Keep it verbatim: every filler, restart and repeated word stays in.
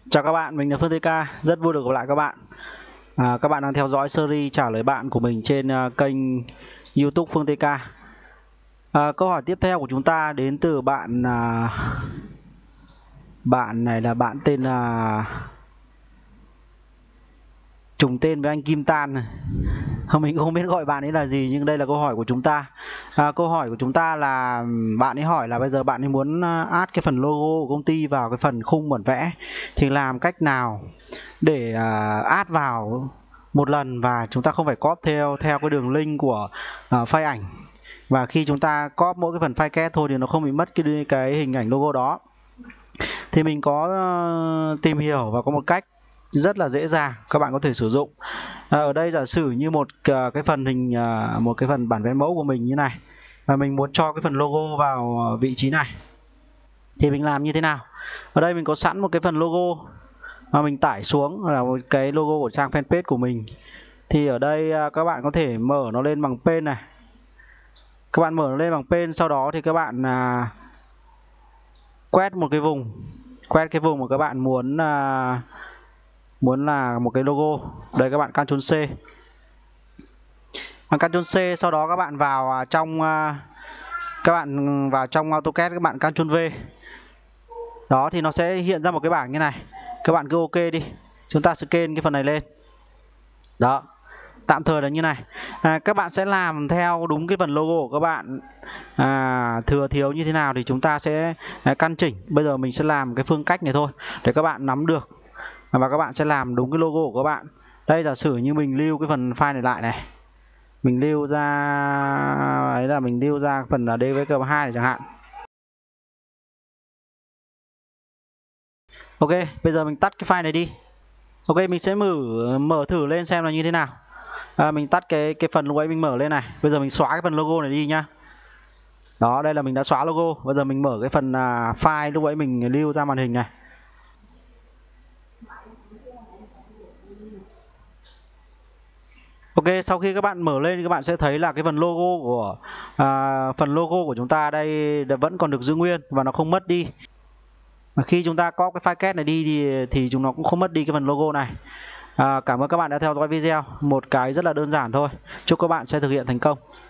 Chào các bạn, mình là Phương tê ca, rất vui được gặp lại các bạn. À, các bạn đang theo dõi series trả lời bạn của mình trên uh, kênh YouTube Phương tê ca. À, câu hỏi tiếp theo của chúng ta đến từ bạn uh, bạn này là bạn tên là uh, trùng tên với anh Kim Tan này. Mình không biết gọi bạn ấy là gì, nhưng đây là câu hỏi của chúng ta. À, câu hỏi của chúng ta là bạn ấy hỏi là bây giờ bạn ấy muốn add cái phần logo của công ty vào cái phần khung bản vẽ, thì làm cách nào để uh, add vào một lần và chúng ta không phải copy theo theo cái đường link của uh, file ảnh, và khi chúng ta copy mỗi cái phần file kết thôi thì nó không bị mất cái cái hình ảnh logo đó. Thì mình có uh, tìm hiểu và có một cách rất là dễ dàng các bạn có thể sử dụng. À, ở đây giả sử như một uh, cái phần hình uh, một cái phần bản vẽ mẫu của mình như này, và mình muốn cho cái phần logo vào vị trí này, thì mình làm như thế nào? Ở đây mình có sẵn một cái phần logo mà mình tải xuống, là một cái logo của trang fanpage của mình. Thì ở đây các bạn có thể mở nó lên bằng pen này, các bạn mở nó lên bằng pen, sau đó thì các bạn à, quét một cái vùng, quét cái vùng mà các bạn muốn à, muốn là một cái logo. Đây các bạn Ctrl C, bằng Ctrl C, sau đó các bạn vào trong à, các bạn vào trong AutoCAD, các bạn Ctrl V. Đó thì nó sẽ hiện ra một cái bảng như này. Các bạn cứ ok đi, chúng ta scan cái phần này lên. Đó, tạm thời là như này. À, các bạn sẽ làm theo đúng cái phần logo của các bạn à, thừa thiếu như thế nào thì chúng ta sẽ à, căn chỉnh. Bây giờ mình sẽ làm cái phương cách này thôi để các bạn nắm được, và các bạn sẽ làm đúng cái logo của các bạn. Đây, giả sử như mình lưu cái phần file này lại này, mình lưu ra ấy là mình lưu ra phần là đê vê ca hai này chẳng hạn. Ok, bây giờ mình tắt cái file này đi. Ok, mình sẽ mở mở thử lên xem là như thế nào. À, mình tắt cái cái phần lúc ấy mình mở lên này. Bây giờ mình xóa cái phần logo này đi nhá. Đó, đây là mình đã xóa logo. Bây giờ mình mở cái phần à, file lúc ấy mình lưu ra màn hình này. Ok, sau khi các bạn mở lên thì các bạn sẽ thấy là cái phần logo của à, phần logo của chúng ta đây vẫn còn được giữ nguyên và nó không mất đi. Mà khi chúng ta có cái file kết này đi thì thì chúng nó cũng không mất đi cái phần logo này. À, cảm ơn các bạn đã theo dõi video. Một cái rất là đơn giản thôi. Chúc các bạn sẽ thực hiện thành công.